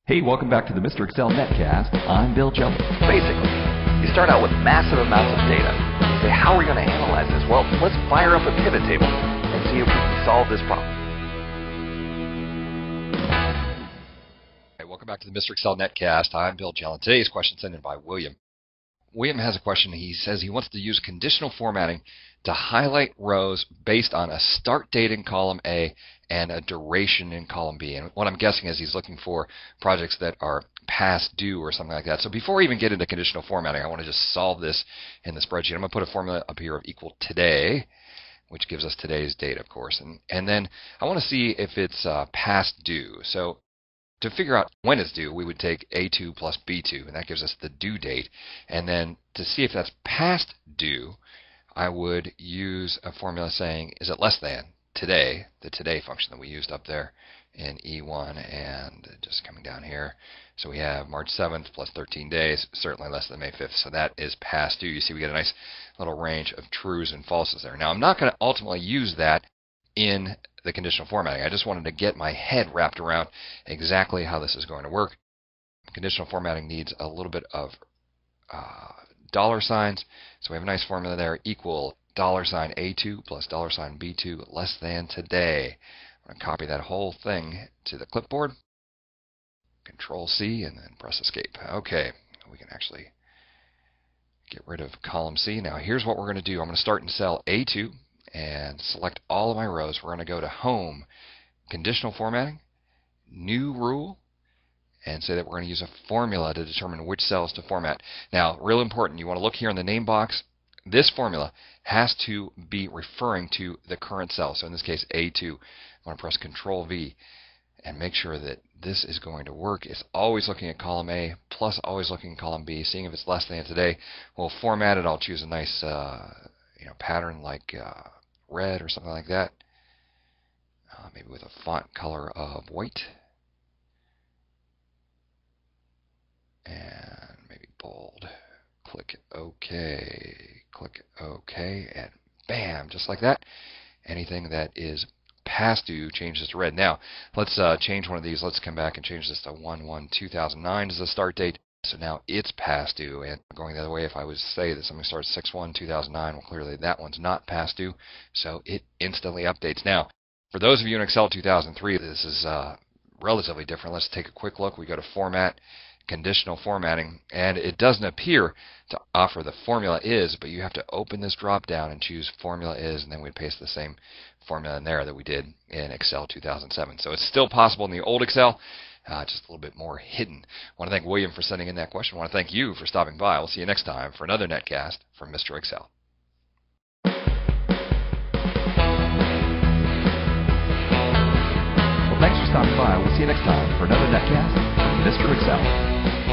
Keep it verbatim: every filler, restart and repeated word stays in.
Hey, welcome back to the Mister Excel Netcast. I'm Bill Jelen. Basically, you start out with massive amounts of data. You say, how are we going to analyze this? Well, let's fire up a pivot table and see if we can solve this problem. Hey, welcome back to the Mister Excel Netcast. I'm Bill Jelen. Today's question sent in by William. William has a question. He says he wants to use conditional formatting to highlight rows based on a start date in column A and a duration in column B. And what I'm guessing is he's looking for projects that are past due or something like that. So before we even get into conditional formatting, I want to just solve this in the spreadsheet. I'm going to put a formula up here of equal today, which gives us today's date, of course. And, and then I want to see if it's uh, past due. So to figure out when it's due, we would take A two plus B two, and that gives us the due date. And then to see if that's past due, I would use a formula saying, is it less than today, the today function that we used up there in E one, and just coming down here. So we have March seventh plus thirteen days, certainly less than May fifth. So that is past due. You see we get a nice little range of trues and falses there. Now I'm not going to ultimately use that in the conditional formatting. I just wanted to get my head wrapped around exactly how this is going to work. Conditional formatting needs a little bit of uh, dollar signs. So we have a nice formula there, equal dollar sign A two plus dollar sign B two less than today. I'm going to copy that whole thing to the clipboard. Control C and then press escape. Okay, we can actually get rid of column C. Now here's what we're going to do. I'm going to start in cell A two and select all of my rows. We're going to go to Home, Conditional Formatting, New Rule, and say that we're going to use a formula to determine which cells to format. Now, real important, you want to look here in the name box. This formula has to be referring to the current cell. So in this case, A two. I want to press Control V and make sure that this is going to work. It's always looking at column A, plus always looking at column B, seeing if it's less than today. We'll format it. I'll choose a nice uh, you know, pattern like uh, red or something like that. Uh, maybe with a font color of white. And maybe bold. Click OK. Click OK. And bam, just like that. Anything that is past due changes to red. Now, let's uh, change one of these. Let's come back and change this to one one two thousand nine as the start date. So now it's past due. And going the other way, if I was to say that something starts six one two thousand nine, well, clearly that one's not past due. So it instantly updates. Now, for those of you in Excel two thousand three, this is uh, relatively different. Let's take a quick look. We go to Format, Conditional Formatting, and it doesn't appear to offer the formula is, but you have to open this drop down and choose formula is, and then we paste the same formula in there that we did in Excel two thousand seven. So it's still possible in the old Excel, uh, just a little bit more hidden. I want to thank William for sending in that question. I want to thank you for stopping by. We'll see you next time for another Netcast from Mister Excel. Well, thanks for stopping by. We'll see you next time for another Netcast from Mister Excel.